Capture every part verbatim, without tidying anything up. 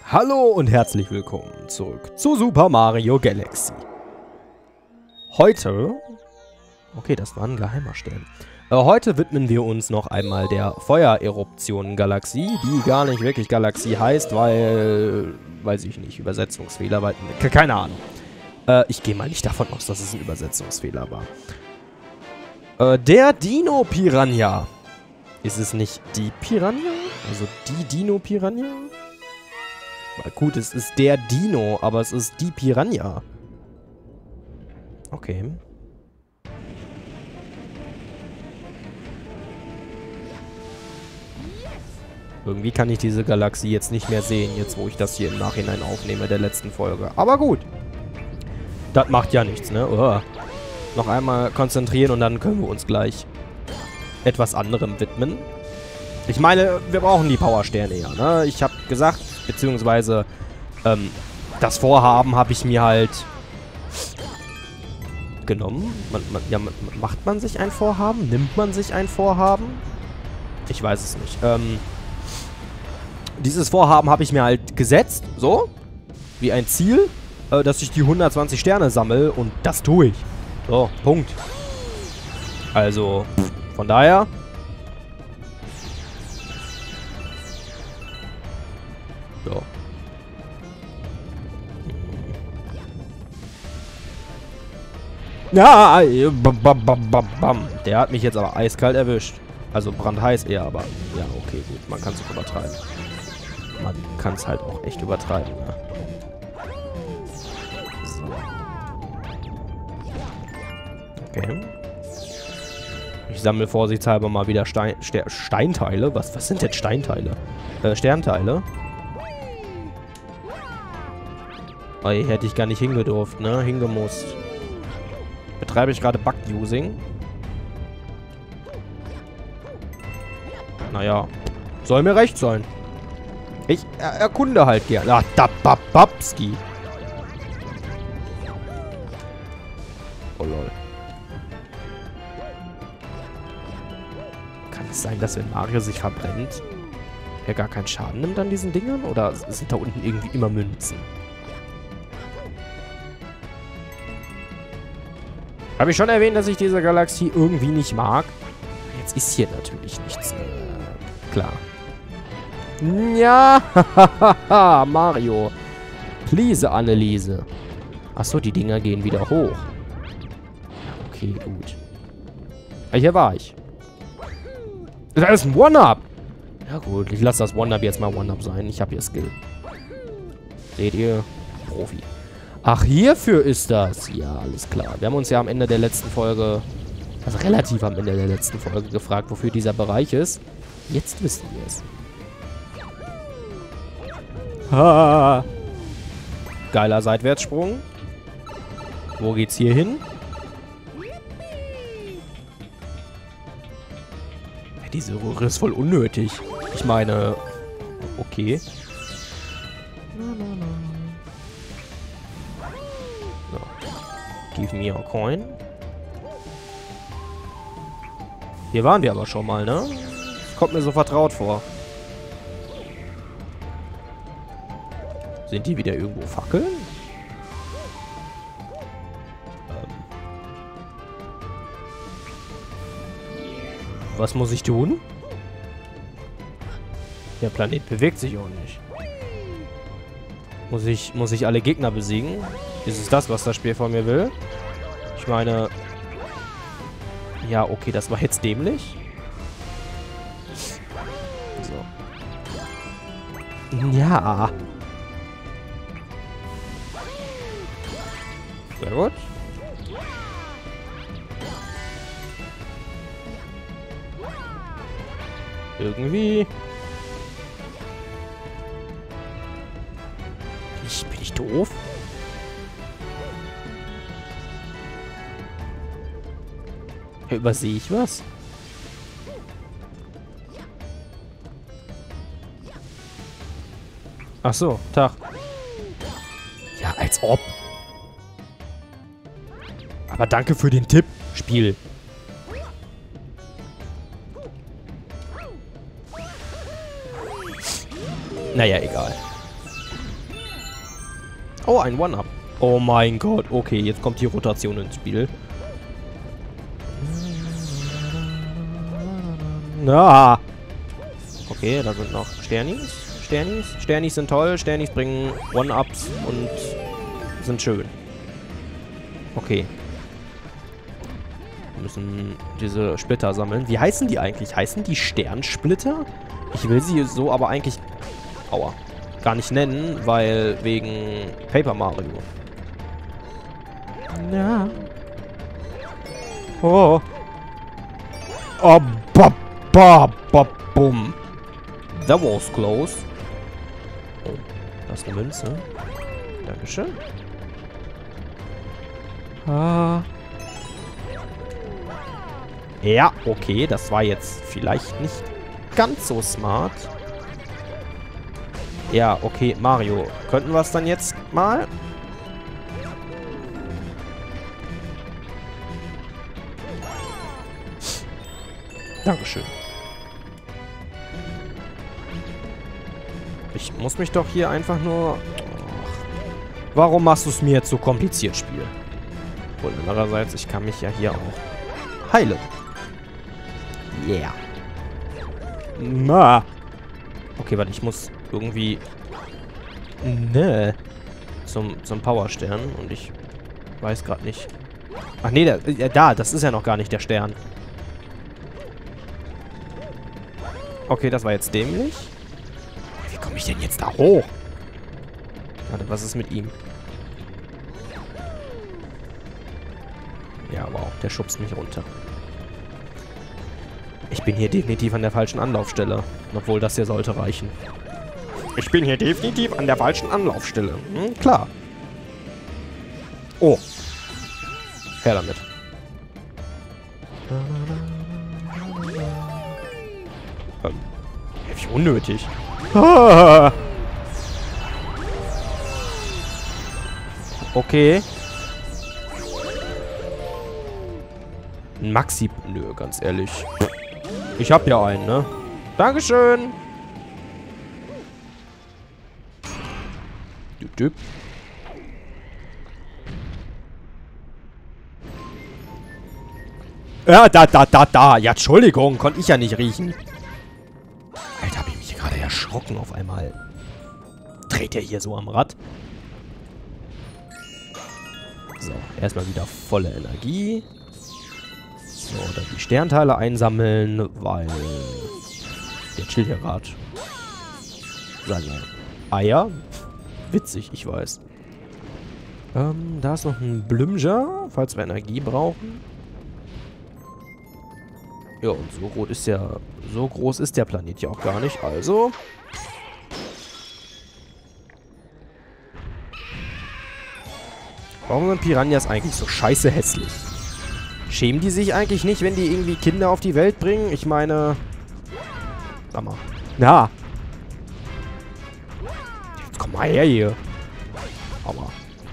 Hallo und herzlich willkommen zurück zu Super Mario Galaxy. Heute... Okay, das war ein geheimer Stern. Äh, heute widmen wir uns noch einmal der Feuereruption-Galaxie, die gar nicht wirklich Galaxie heißt, weil... Weiß ich nicht, Übersetzungsfehler, weil... Keine Ahnung. Äh, ich gehe mal nicht davon aus, dass es ein Übersetzungsfehler war. Äh, der Dino Piranha. Ist es nicht die Piranha? Also die Dino Piranha? Gut, es ist der Dino, aber es ist die Piranha. Okay. Irgendwie kann ich diese Galaxie jetzt nicht mehr sehen, jetzt wo ich das hier im Nachhinein aufnehme, der letzten Folge. Aber gut. Das macht ja nichts, ne? Oh. Noch einmal konzentrieren und dann können wir uns gleich etwas anderem widmen. Ich meine, wir brauchen die Powersterne ja, ne? Ich habe gesagt, beziehungsweise ähm, das Vorhaben habe ich mir halt genommen. Man, man, ja, macht man sich ein Vorhaben? Nimmt man sich ein Vorhaben? Ich weiß es nicht. Ähm, dieses Vorhaben habe ich mir halt gesetzt, so, wie ein Ziel, äh, dass ich die hundertzwanzig Sterne sammle und das tue ich. So, Punkt. Also, von daher... So. Ja, bam, bam, bam, bam, bam. Der hat mich jetzt aber eiskalt erwischt. Also brandheiß eher, aber ja, okay, gut. Man kann es auch übertreiben. Man kann es halt auch echt übertreiben. Ne? So. Okay. Ich sammle vorsichtshalber mal wieder Stein, Ste Steinteile. Was, was sind denn Steinteile? Äh, Sternteile. Oh, hier hätte ich gar nicht hingedurft, ne? Hingemusst. Betreibe ich gerade Bug-Using? Naja. Soll mir recht sein. Ich er erkunde halt gern. Ach, da Bababski. Oh lol. Kann es sein, dass wenn Mario sich verbrennt, er gar keinen Schaden nimmt an diesen Dingern? Oder sind da unten irgendwie immer Münzen? Habe ich schon erwähnt, dass ich diese Galaxie irgendwie nicht mag? Jetzt ist hier natürlich nichts. Äh, klar. Ja, Mario. Please, Anneliese. Achso, die Dinger gehen wieder hoch. Okay, gut. Ah, hier war ich. Das ist ein One-Up. Ja gut, ich lasse das One-Up jetzt mal One-Up sein. Ich habe hier Skill. Seht ihr? Profi. Ach, hierfür ist das. Ja, alles klar. Wir haben uns ja am Ende der letzten Folge, also relativ am Ende der letzten Folge gefragt, wofür dieser Bereich ist. Jetzt wissen wir es. Ha! Geiler Seitwärtssprung. Wo geht's hier hin? Diese Röhre ist voll unnötig. Ich meine, okay. Give me a coin. Hier waren wir aber schon mal, ne? Kommt mir so vertraut vor. Sind die wieder irgendwo Fackeln? Ähm. Was muss ich tun? Der Planet bewegt sich auch nicht. Muss ich, muss ich alle Gegner besiegen? Ist es das, was das Spiel von mir will? Ich meine... Ja, okay, das war jetzt dämlich. So. Ja. Sehr gut. Irgendwie... Ich, bin ich doof? Übersehe ich was? Ach so, Tag. Ja, als ob. Aber danke für den Tipp, Spiel. Naja, egal. Oh, ein One-Up. Oh mein Gott. Okay, jetzt kommt die Rotation ins Spiel. Na. Okay, da sind noch Sternis. Sternis. Sternis sind toll. Sternis bringen One-Ups und sind schön. Okay. Wir müssen diese Splitter sammeln. Wie heißen die eigentlich? Heißen die Sternsplitter? Ich will sie so aber eigentlich... Aua. Gar nicht nennen, weil wegen Paper Mario. Ja. Oh. Oh, ba, ba, ba, bum. That was close. Oh, da ist eine Münze. Dankeschön. Ah. Ja, okay, das war jetzt vielleicht nicht ganz so smart. Ja, okay, Mario. Könnten wir es dann jetzt mal? Dankeschön. Ich muss mich doch hier einfach nur... Ach, warum machst du es mir jetzt so kompliziert, Spiel? Und andererseits, ich kann mich ja hier auch heilen. Yeah. Na. Okay, warte, ich muss irgendwie... Ne. Zum, zum Powerstern. Und ich weiß gerade nicht... Ach nee, da, äh, da, das ist ja noch gar nicht der Stern. Okay, das war jetzt dämlich. Wie komme ich denn jetzt da hoch? Warte, was ist mit ihm? Ja, wow, der schubst mich runter. Ich bin hier definitiv an der falschen Anlaufstelle. Obwohl, das hier sollte reichen. Ich bin hier definitiv an der falschen Anlaufstelle. Hm, klar. Oh. Her damit. Ähm. Wie unnötig. Ah. Okay. Ein Maxi... Nö, ganz ehrlich. Ich hab ja einen, ne? Dankeschön. Düp, düp. Ja, da, da, da, da. Ja, Entschuldigung. Konnte ich ja nicht riechen. Alter, hab ich mich gerade erschrocken auf einmal. Dreht er hier so am Rad? So, erstmal wieder volle Energie. So, dann die Sternteile einsammeln, weil der chillt ja gerade. Seine Eier. Witzig, ich weiß. Ähm, da ist noch ein Blümger, falls wir Energie brauchen. Ja, und so groß ist der, so groß ist der Planet ja auch gar nicht, also... Warum sind Piranhas eigentlich so scheiße hässlich? Schämen die sich eigentlich nicht, wenn die irgendwie Kinder auf die Welt bringen? Ich meine... Sag mal. Na. Jetzt komm mal her hier. Aua.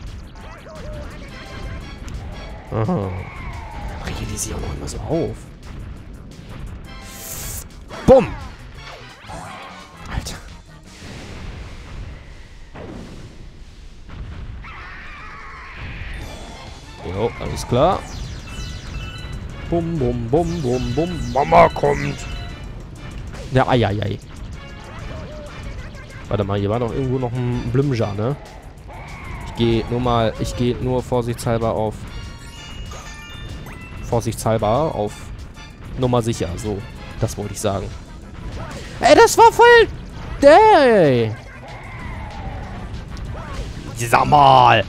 Aha. Regen die sich auch noch immer so auf. Bumm. Alter. Jo, alles klar. Bum, bum, bum, bum, bum. Mama kommt. Ja, ei, ei, ei. Warte mal, hier war doch irgendwo noch ein Blümger, ne? Ich gehe nur mal, ich gehe nur vorsichtshalber auf... Vorsichtshalber auf Nummer sicher, so. Das wollte ich sagen. Ey, das war voll... Ey. Sag mal.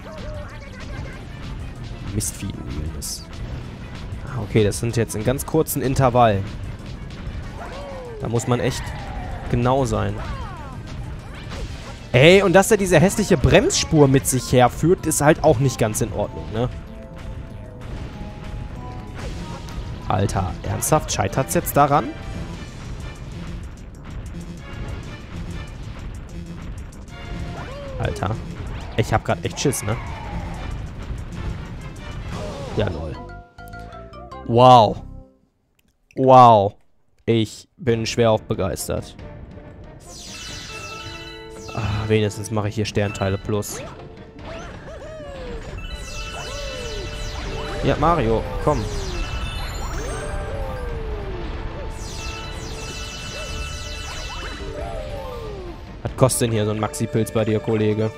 Mistvieh, du Wildes. Okay, das sind jetzt in ganz kurzen Intervallen. Da muss man echt genau sein. Ey, und dass er diese hässliche Bremsspur mit sich herführt, ist halt auch nicht ganz in Ordnung, ne? Alter, ernsthaft? Scheitert's jetzt daran? Alter. Ich hab grad echt Schiss, ne? Ja, lol. Wow. Wow. Ich bin schwer auf begeistert. Ah, wenigstens mache ich hier Sternteile plus. Ja, Mario, komm. Was kostet denn hier so ein Maxi-Pilz bei dir, Kollege?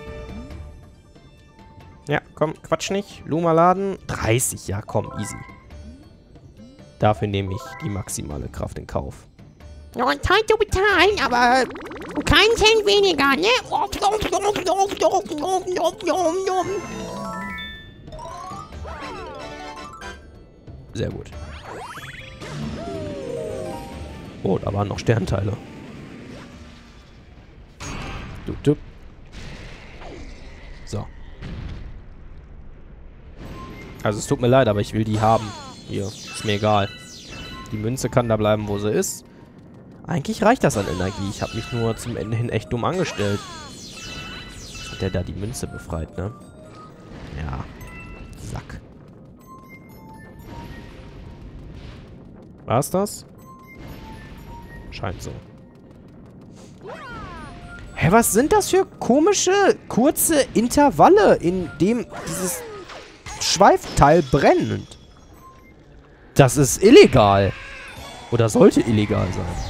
Ja, komm, quatsch nicht. Luma laden. dreißig, ja, komm, easy. Dafür nehme ich die maximale Kraft in Kauf. Ja, Zeit zu bezahlen, aber kein Cent weniger, ne? Sehr gut. Oh, da waren noch Sternteile. Du, du. So. Also es tut mir leid, aber ich will die haben. Hier, ist mir egal. Die Münze kann da bleiben, wo sie ist. Eigentlich reicht das an Energie. Ich habe mich nur zum Ende hin echt dumm angestellt. Hat der da die Münze befreit, ne? Ja. Sack. War's das? Scheint so. Hä, was sind das für komische, kurze Intervalle, in dem dieses Schweifteil brennt? Das ist illegal. Oder sollte illegal sein.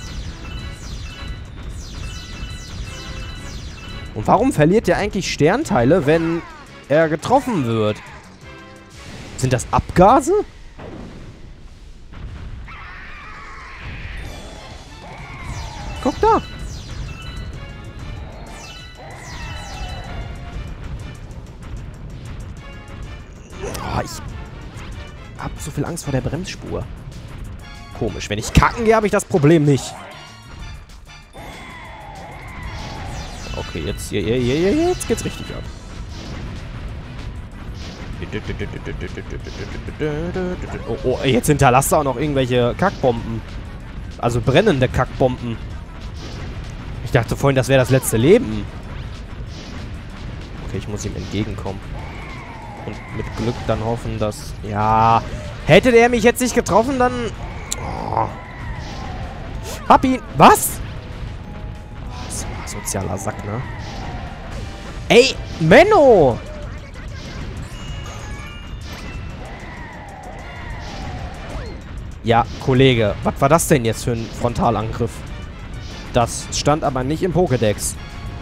Und warum verliert er eigentlich Sternteile, wenn er getroffen wird? Sind das Abgase? Guck da. Oh, ich hab so viel Angst vor der Bremsspur. Komisch. Wenn ich kacken gehe, habe ich das Problem nicht. Okay, jetzt, hier, hier, hier, jetzt geht's richtig ab. Oh, oh, jetzt hinterlasst er auch noch irgendwelche Kackbomben. Also brennende Kackbomben. Ich dachte vorhin, das wäre das letzte Leben. Okay, ich muss ihm entgegenkommen. Und mit Glück dann hoffen, dass... Ja, hätte der mich jetzt nicht getroffen, dann... Oh. Hab ihn... Was? Oh, so ein sozialer Sack, ne? Ey, Menno! Ja, Kollege, was war das denn jetzt für ein Frontalangriff? Das stand aber nicht im Pokédex.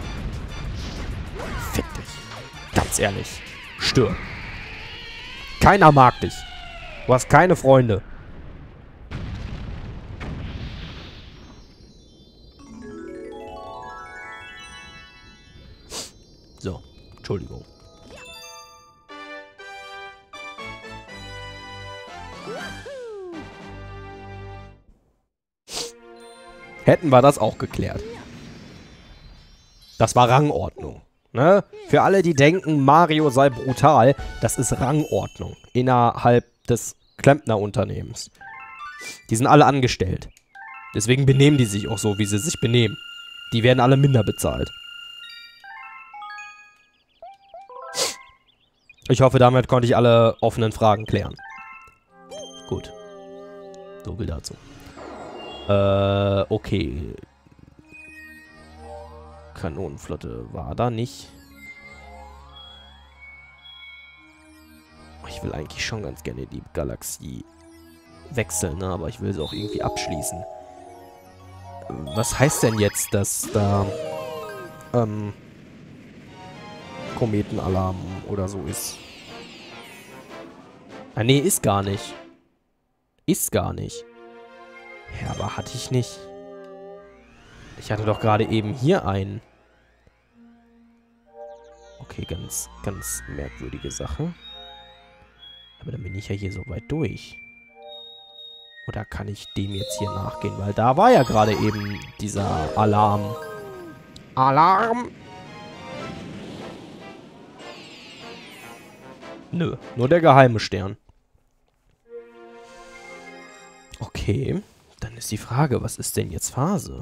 Fick dich. Ganz ehrlich. Stirb. Keiner mag dich. Du hast keine Freunde. So, Entschuldigung. Hätten wir das auch geklärt. Das war Rangordnung. Ne? Für alle, die denken, Mario sei brutal, das ist Rangordnung innerhalb des Klempnerunternehmens. Die sind alle angestellt. Deswegen benehmen die sich auch so, wie sie sich benehmen. Die werden alle minder bezahlt. Ich hoffe, damit konnte ich alle offenen Fragen klären. Gut. So viel dazu. Äh, okay. Kanonenflotte war da nicht. Ich will eigentlich schon ganz gerne die Galaxie wechseln, ne? Aber ich will sie auch irgendwie abschließen. Was heißt denn jetzt, dass da ähm, Kometenalarm oder so ist? Ah, nee, ist gar nicht. Ist gar nicht. Ja, aber hatte ich nicht. Ich hatte doch gerade eben hier einen. Okay, ganz, ganz merkwürdige Sache. Aber dann bin ich ja hier so weit durch. Oder kann ich dem jetzt hier nachgehen? Weil da war ja gerade eben dieser Alarm. Alarm! Nö, nur der geheime Stern. Okay, dann ist die Frage, was ist denn jetzt Phase?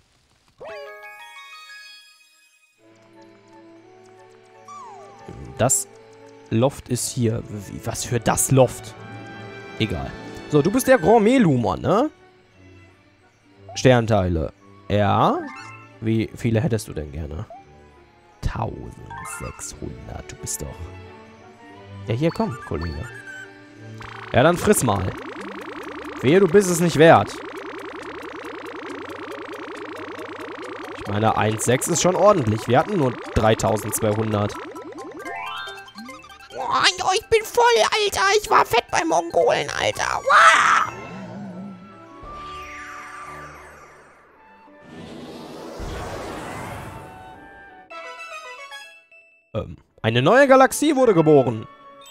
Das Loft ist hier. Wie, was für das Loft? Egal. So, du bist der Grand Melumon, ne? Sternteile. Ja. Wie viele hättest du denn gerne? eintausendsechshundert. Du bist doch... Ja, hier, komm, Kollege. Ja, dann friss mal. Wehe, du bist es nicht wert. Ich meine, eins Komma sechs ist schon ordentlich. Wir hatten nur dreitausendzweihundert. Oh, ich bin voll, Alter. Ich war fett bei Mongolen, Alter. Wow. Ähm, eine neue Galaxie wurde geboren.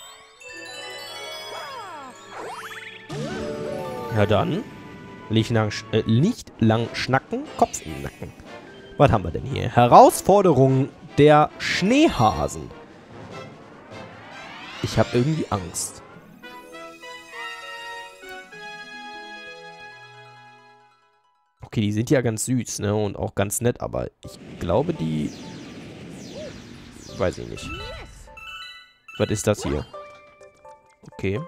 Ja dann. Nicht lang, äh, nicht lang schnacken, Kopf im Nacken. Was haben wir denn hier? Herausforderung der Schneehasen. Ich habe irgendwie Angst. Okay, die sind ja ganz süß, ne? Und auch ganz nett, aber ich glaube, die... Weiß ich nicht. Was ist das hier? Okay.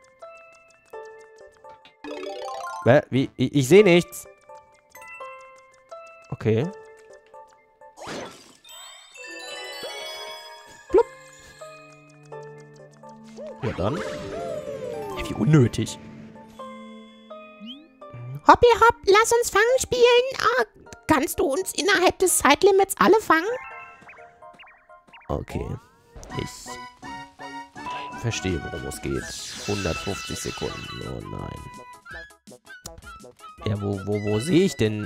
Wie? Ich, ich sehe nichts. Okay. Plupp. Ja dann. Ja, wie unnötig. Hoppi hopp, lass uns fangen spielen. Ah, kannst du uns innerhalb des Zeitlimits alle fangen? Okay. Ich verstehe, worum es geht. hundertfünfzig Sekunden. Oh nein. Ja, wo, wo, wo sehe ich denn?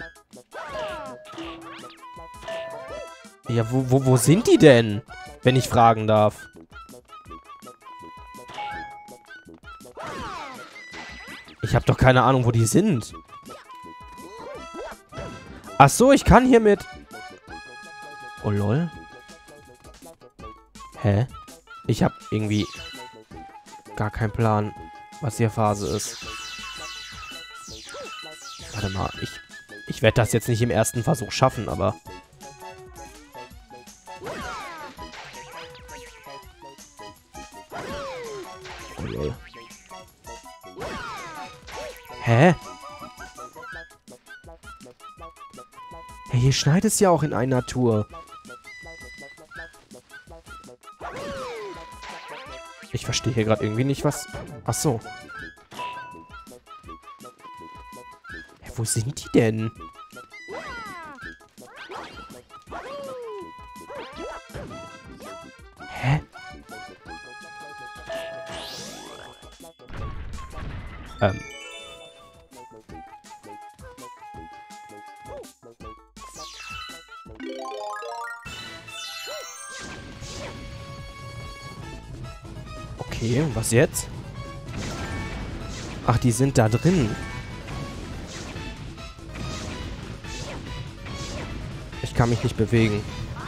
Ja, wo, wo, wo sind die denn? Wenn ich fragen darf. Ich habe doch keine Ahnung, wo die sind. Ach so, ich kann hiermit... Oh, lol. Hä? Ich habe irgendwie gar keinen Plan, was hier Phase ist. Warte mal, ich, ich werde das jetzt nicht im ersten Versuch schaffen, aber... Oh, lol. Hä? Hey, hier schneit es ja auch in einer Tour. Ich verstehe hier gerade irgendwie nicht, was... Ach so. Ja, wo sind die denn? Hä? Ähm. Okay, und was jetzt? Ach, die sind da drin. Ich kann mich nicht bewegen.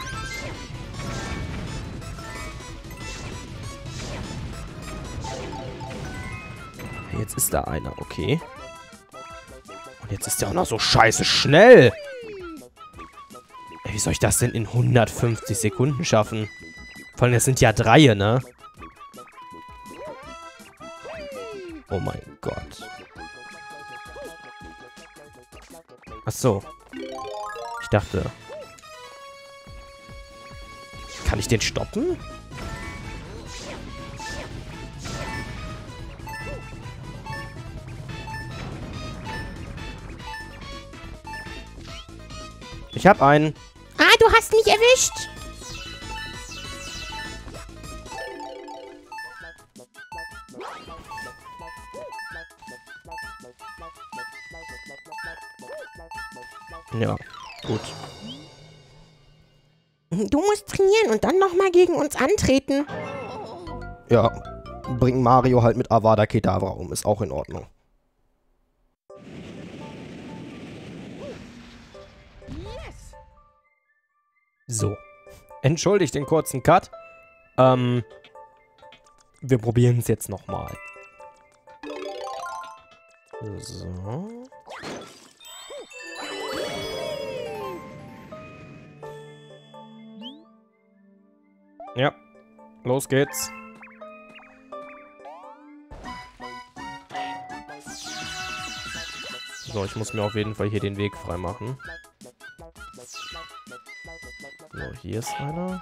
Jetzt ist da einer, okay. Und jetzt ist der auch noch so scheiße schnell. Ey, wie soll ich das denn in hundertfünfzig Sekunden schaffen? Vor allem, das sind ja drei, ne? Oh mein Gott. Ach so. Ich dachte... Kann ich den stoppen? Ich hab einen. Ah, du hast mich erwischt. Ja, gut. Du musst trainieren und dann nochmal gegen uns antreten. Ja, bring Mario halt mit Avada Kedavra um. Ist auch in Ordnung. So. Entschuldigt den kurzen Cut. Ähm. Wir probieren es jetzt nochmal. So. Ja. Los geht's. So, ich muss mir auf jeden Fall hier den Weg freimachen. So, hier ist einer.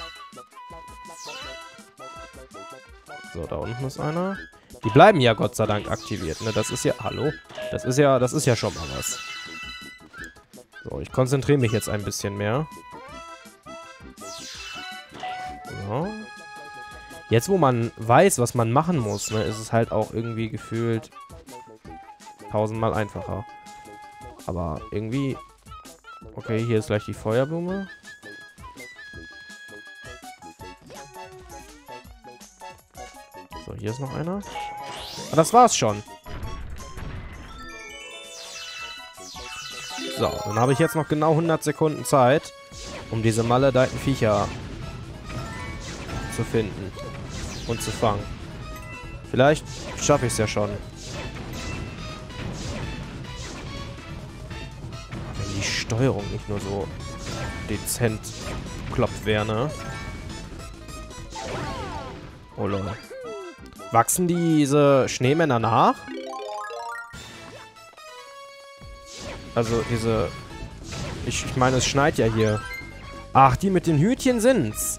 So, da unten ist einer. Die bleiben ja Gott sei Dank aktiviert, ne? Das ist ja... Hallo? Das ist ja... Das ist ja schon mal was. So, ich konzentriere mich jetzt ein bisschen mehr. So. Jetzt, wo man weiß, was man machen muss, ne, ist es halt auch irgendwie gefühlt tausendmal einfacher. Aber irgendwie... Okay, hier ist gleich die Feuerblume. So, hier ist noch einer. Ah, das war's schon. So, dann habe ich jetzt noch genau hundert Sekunden Zeit, um diese maledeiten Viecher zu finden und zu fangen. Vielleicht schaffe ich es ja schon. Wenn die Steuerung nicht nur so dezent klopft wäre, ne? Oh lol. Wachsen diese Schneemänner nach? Also diese... Ich, ich meine, es schneit ja hier. Ach, die mit den Hütchen sind's.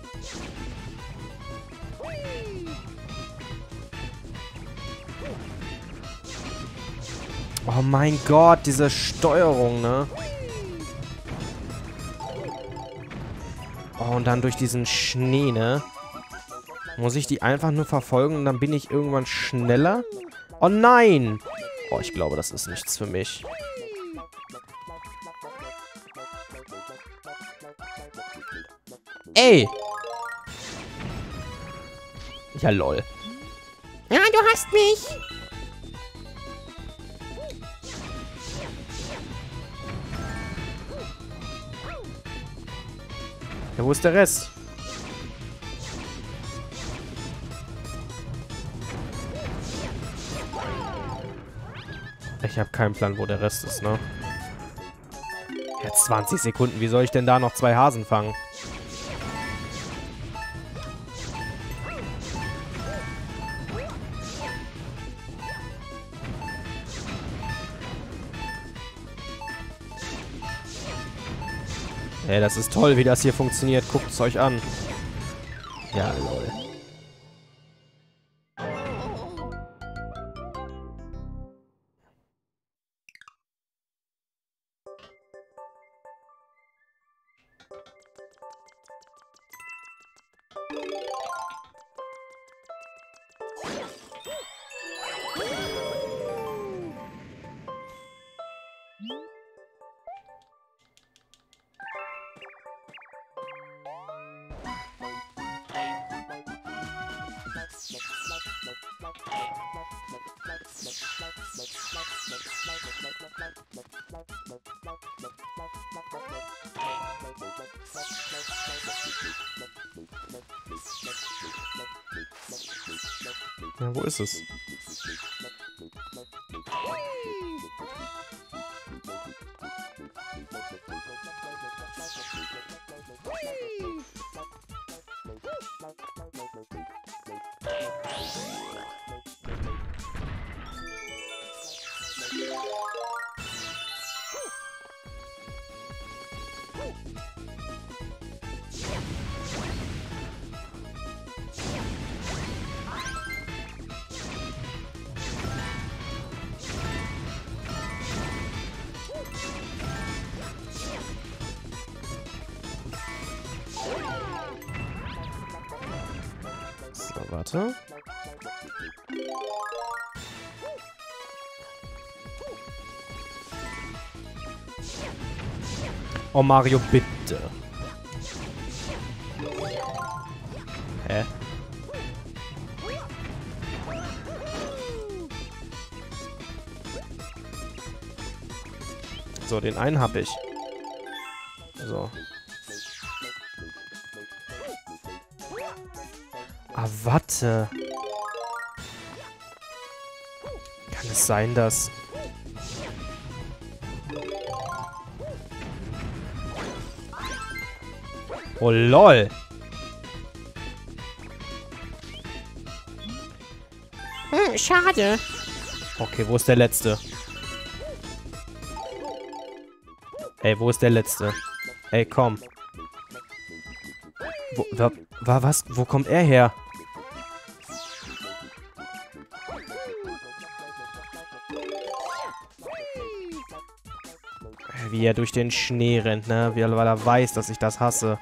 Oh mein Gott, diese Steuerung, ne? Oh, und dann durch diesen Schnee, ne? Muss ich die einfach nur verfolgen und dann bin ich irgendwann schneller? Oh nein! Oh, ich glaube, das ist nichts für mich. Ey! Ja, lol. Ja, du hast mich. Ja, wo ist der Rest? Ich habe keinen Plan, wo der Rest ist, ne? Jetzt zwanzig Sekunden. Wie soll ich denn da noch zwei Hasen fangen? Ey, das ist toll, wie das hier funktioniert. Guckt es euch an. Ja, lol. Ja, wo ist es? So, warte. Oh, Mario, bitte. Hä? So, den einen hab ich. So. Ah, warte. Kann es sein, dass... Oh, lol. Hm, schade. Okay, wo ist der Letzte? Ey, wo ist der Letzte? Ey, komm. Wo, wa, wa, was? Wo kommt er her? Wie er durch den Schnee rennt, ne? Wie, weil er weiß, dass ich das hasse.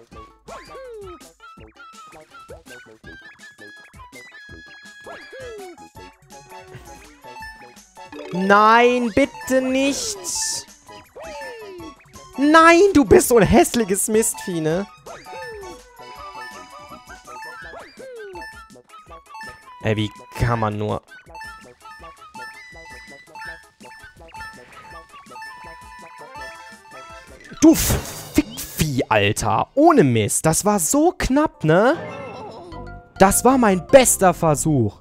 Nein, bitte nicht. Nein, du bist so ein hässliches Mistvieh, ne? Ey, wie kann man nur... Du Fickvieh, Alter. Ohne Mist. Das war so knapp, ne? Das war mein bester Versuch.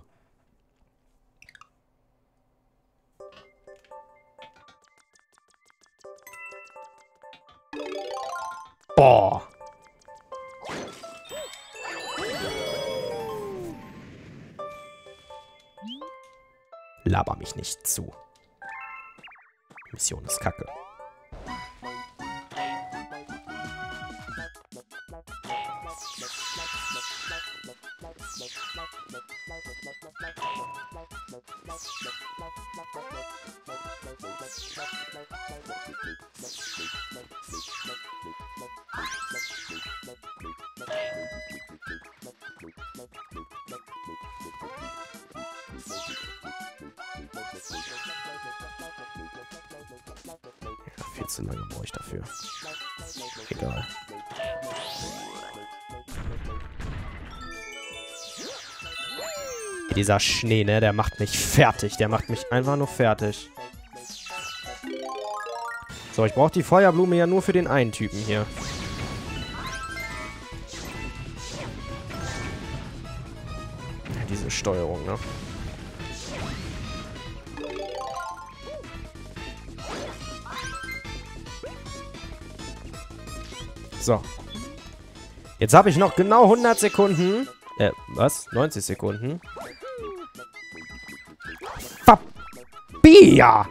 Boah. Laber mich nicht zu. Mission ist kacke. Ja, viel zu lange brauche ich dafür. Egal. Dieser Schnee, ne, der macht mich fertig. Der macht mich einfach nur fertig. So, ich brauche die Feuerblume ja nur für den einen Typen hier. Ja, diese Steuerung, ne? So. Jetzt habe ich noch genau hundert Sekunden. Äh, was? neunzig Sekunden. Fabia!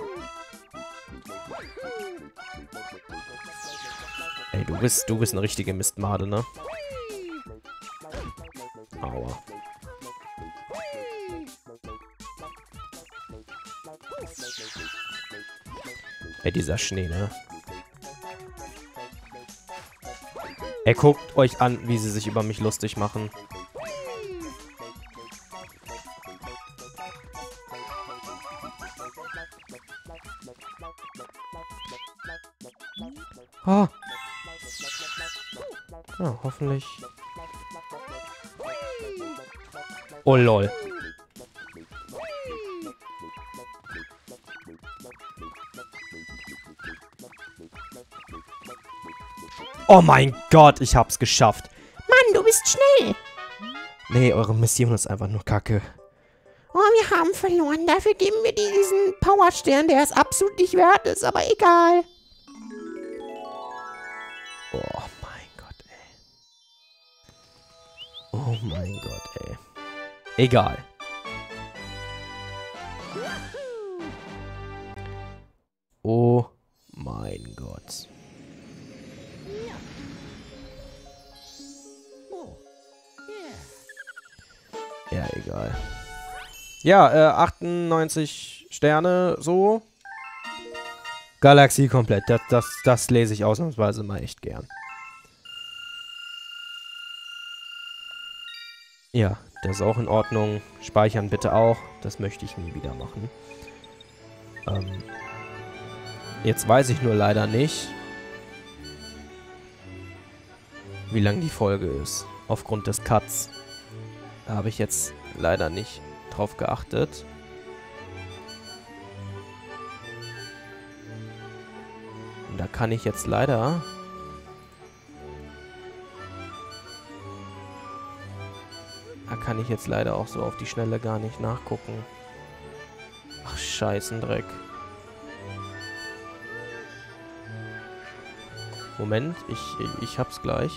Ey, du bist, du bist eine richtige Mistmade, ne? Aua. Ey, dieser Schnee, ne? Ey, guckt euch an, wie sie sich über mich lustig machen. Ah. Ja, hoffentlich. Oh, lol. Oh mein Gott, ich hab's geschafft. Mann, du bist schnell. Nee, eure Mission ist einfach nur Kacke. Oh, wir haben verloren. Dafür geben wir dir diesen Powerstern, der es absolut nicht wert ist, aber egal. Oh mein Gott, ey. Oh mein Gott, ey. Egal. Oh mein Gott. Ja, egal. Ja, äh, achtundneunzig Sterne, so. Galaxie komplett. Das, das, das lese ich ausnahmsweise mal echt gern. Ja, das ist auch in Ordnung. Speichern bitte auch. Das möchte ich nie wieder machen. Ähm, jetzt weiß ich nur leider nicht, wie lang die Folge ist. Aufgrund des Cuts. Da habe ich jetzt leider nicht drauf geachtet. Und da kann ich jetzt leider... Da kann ich jetzt leider auch so auf die Schnelle gar nicht nachgucken. Ach, Scheißendreck. Moment, ich, ich, ich hab's gleich.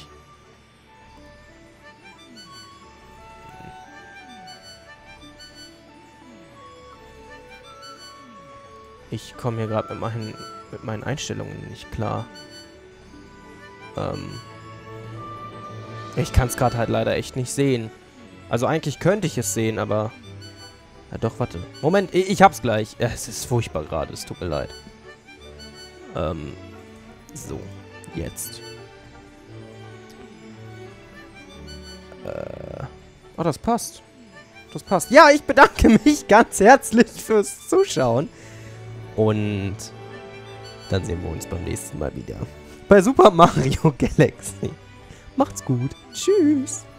Ich komme hier gerade mit meinen, mit meinen Einstellungen nicht klar. Ähm. Ich kann es gerade halt leider echt nicht sehen. Also eigentlich könnte ich es sehen, aber... Ja doch, warte. Moment, ich, ich hab's gleich. Ja, es ist furchtbar gerade, es tut mir leid. Ähm, so, jetzt. Äh, oh, das passt. Das passt. Ja, ich bedanke mich ganz herzlich fürs Zuschauen. Und dann sehen wir uns beim nächsten Mal wieder bei Super Mario Galaxy. Macht's gut. Tschüss.